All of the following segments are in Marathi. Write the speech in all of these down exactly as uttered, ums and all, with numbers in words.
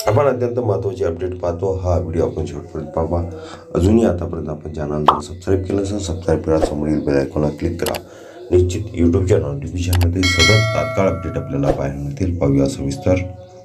आपण अत्यंत महत्त्वाची अपडेट पाहतो। हा व्हिडिओ आपण शेवटपर्यंत पाहा। अजूनही आतापर्यंत आपण चॅनलला सबस्क्राईब केलं असेल सबस्क्राईब करा, समोरील बेल आयकॉनला क्लिक करा। निश्चित यूट्यूबच्या नोटिफिकेशनमध्ये सतत तात्काळ अपडेट आपल्याला पाहायला मिळतील। पाहूया सविस्तर।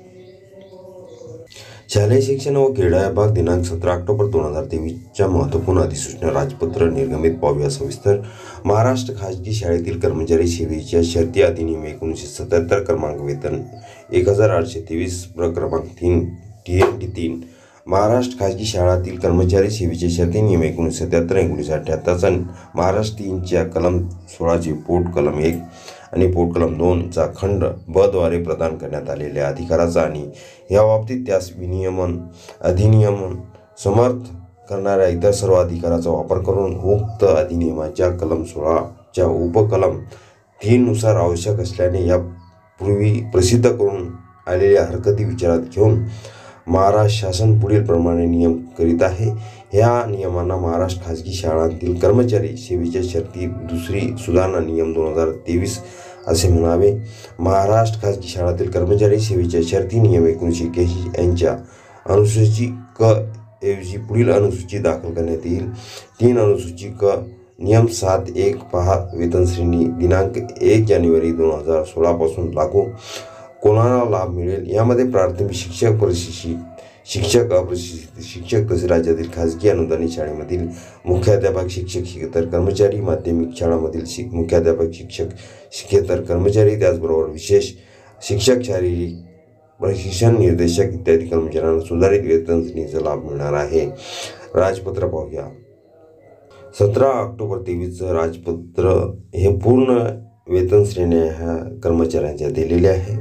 शालेय शिक्षण व क्रीडा विभाग दिनांक सतरा ऑक्टोबर दोन हजार तेवीसच्या महत्त्वपूर्ण अधिसूचना राजपत्र निर्गमित। पाहूया सविस्तर। महाराष्ट्र खाजगी शाळेतील कर्मचारी सेवेच्या शर्ती अधिनियम एकोणीसशे सत्याहत्तर क्रमांक वेतन एक हजार आठशे तेवीस क्रमांक तीन टी एन टी तीन महाराष्ट्र खाजगी शाळातील कर्मचारी सेवेचे शर्ती नियम एकोणीसशे सत्याहत्तर एकोणीसशे अठ्ठ्याहत्तरचा महाराष्ट्र तीनच्या कलम सोळाचे पोट कलम एक आणि पोट कलम दोनचा खंड ब द्वारे प्रदान करण्यात आलेल्या अधिकाराचा आणि या बाबतीत त्यास विनियमन अधिनियमन समर्थ करणाऱ्या इतर सर्व अधिकाराचा वापर करून उक्त अधिनियमाच्या कलम सोळाच्या उपकलम तीन नुसार आवश्यक असल्याने यापूर्वी प्रसिद्ध करून आलेल्या हरकती विचारात घेऊन महाराष्ट्र शासन पुढील प्रमाणे नियम करीत आहे। ह्या नियमांना महाराष्ट्र खाजगी शाळांतील कर्मचारी सेवेच्या शर्ती दुसरी सुधारणा नियम दोन हजार तेवीस असे म्हणावे। महाराष्ट्र खाजगी शाळांतील कर्मचारी सेवेच्या शर्ती नियम एकोणीसशे एक्याऐंशी यांच्या अनुसूची क ऐवजी पुढील अनुसूची दाखल करण्यात येईल। तीन अनुसूची क नियम सात एक पहा वेतन श्रेणी दिनांक एक जानेवारी दोन हजार सोळा पासून लागू कोणाला लाभ मिळेल। यामध्ये प्राथमिक शिक्षक, प्रशिक्षित शिक्षक, अप्रशिक्षित शिक्षक तसेच राज्यातील खाजगी अनुदानित शाळेमधील मुख्याध्यापक, शिक्षक, शिक्षकेतर कर्मचारी, माध्यमिक शाळांमधील शिक मुख्याध्यापक, शिक्षक, शिक्षकेतर कर्मचारी, त्याचबरोबर विशेष शिक्षक, शारीरिक प्रशिक्षण निर्देशक इत्यादी कर्मचाऱ्यांना सुधारित वेतन श्रेणीचा लाभ मिळणार आहे। राजपत्र पाहूया। सतरा ऑक्टोबर तेवीसचं राजपत्र हे पूर्ण वेतन श्रेण्या ह्या कर्मचाऱ्यांच्या दिलेल्या आहे।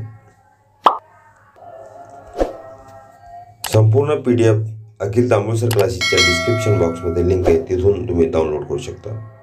संपूर्ण P D F Akhil Tambulsar क्लासेसच्या डिस्क्रिप्शन बॉक्समध्ये लिंक आहे, तिथून तुम्ही डाउनलोड करू शकता।